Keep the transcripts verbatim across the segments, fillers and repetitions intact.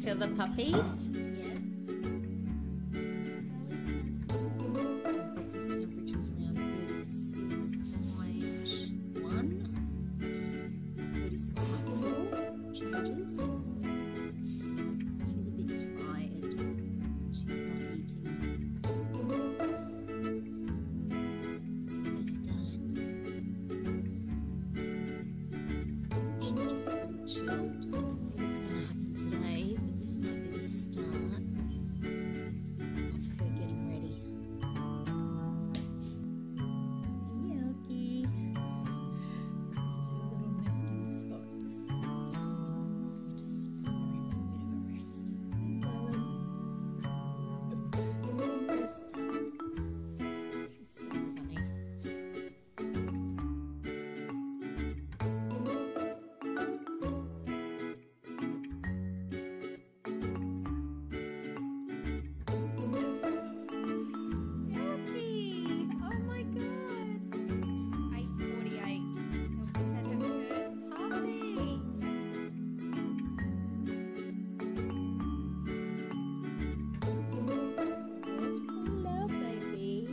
to the puppies? Yes. His temperature's around thirty-six point one, thirty-six point four changes. She's a bit tired. She's not eating. Hello, darling. She's just pretty chilled. What's going to happen today? But this might be the start of her getting ready. Hey, Elkie. This is her little nesting spot. We'll just put her in for a bit of a rest. Hey, darling. Rest. She's so funny. Elkie! Oh my god! eight forty-eight. Elkie's had her first puppy. Hello, baby.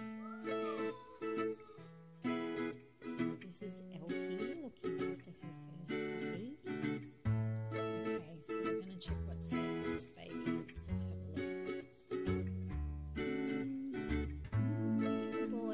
This is Elkie looking after her first puppy. Okay, so we're going to check what sex this baby is. Let's have a look. It's a boy.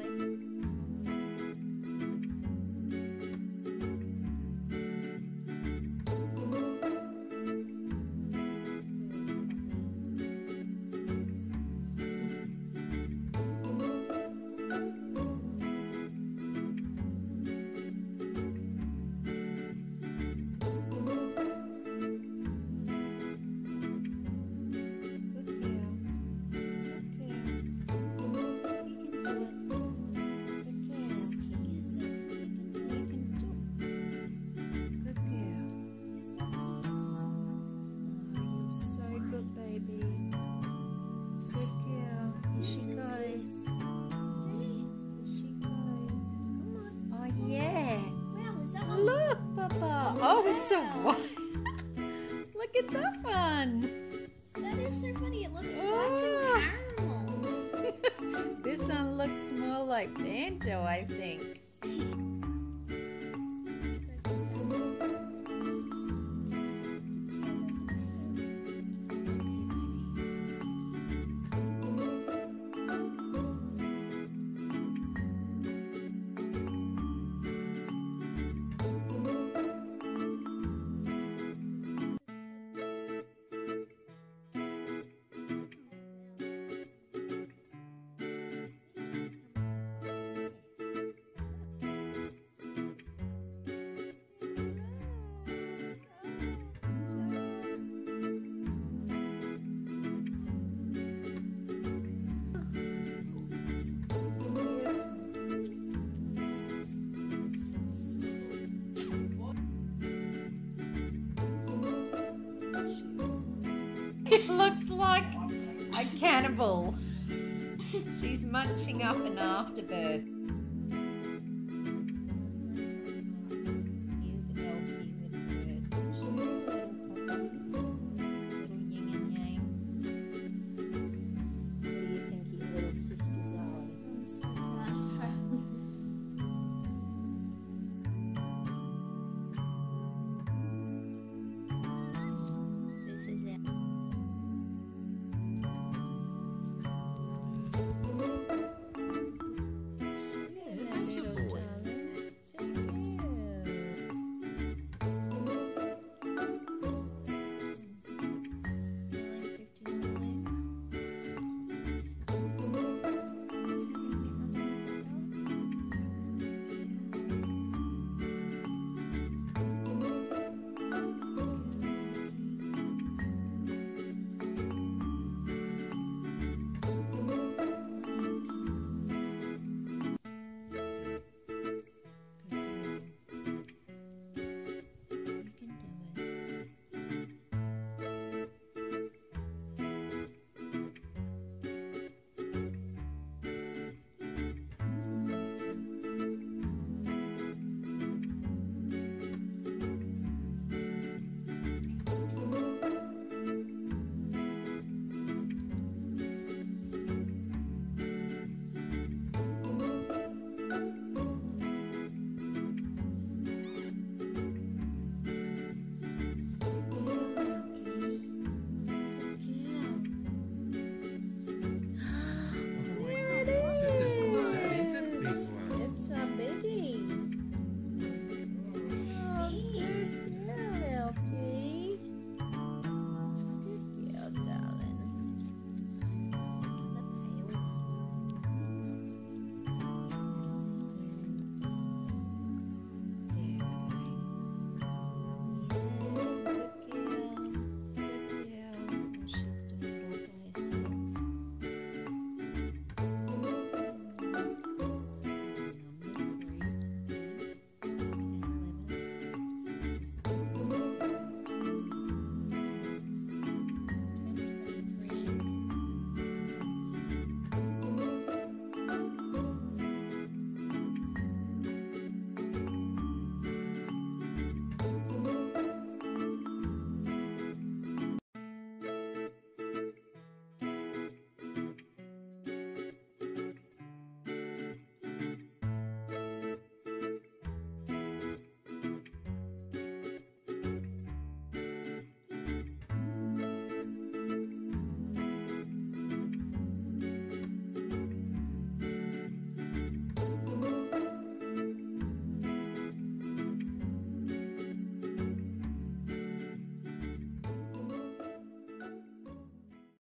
Good girl. Good girl. You can do it. Good girl. Yes, Elkie. You can do it. Good girl. Yes, Elkie. Oh, you're so good, baby. Good girl. Here she goes. Here she goes. Come on. Oh, yeah. Wow, is that one? Look, Papa. Oh, it's a white. Look at that one. That is so funny. It looks Oh. white and caramel. This one looks more like Banjo, I think. It looks like a cannibal. She's munching up an afterbirth.